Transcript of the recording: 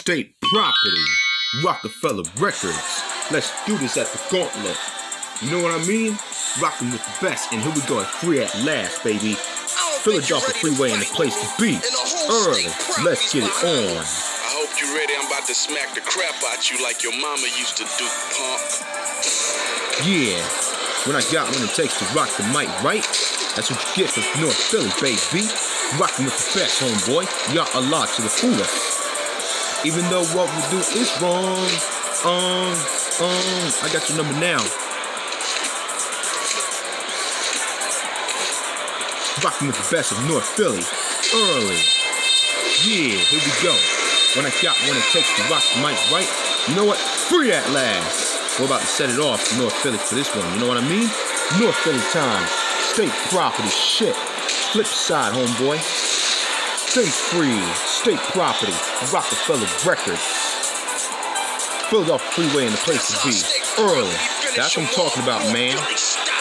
State property, Rockefeller Records. Let's do this at the gauntlet. You know what I mean? Rocking with the best, and here we go at Free at Last, baby. Philadelphia Freeway and the place to be. Early, let's get it on. I hope you're ready. I'm about to smack the crap out you like your mama used to do, punk. Yeah, when I got one it takes to rock the mic, right? That's what you get from North Philly, baby. Rocking with the best, homeboy. Y'all a lot to the fullest. Even though what we do is wrong. I got your number now. Rocking with the best of North Philly. Early. Yeah, here we go. When I got one it takes to rock the mic, right? You know what? Free at last. We're about to set it off to North Philly for this one. You know what I mean? North Philly time. State property shit. Flip side, homeboy. Stay free. State property. Rockefeller Records. Philadelphia Freeway and the place to be. Early. That's what I'm talking about, man.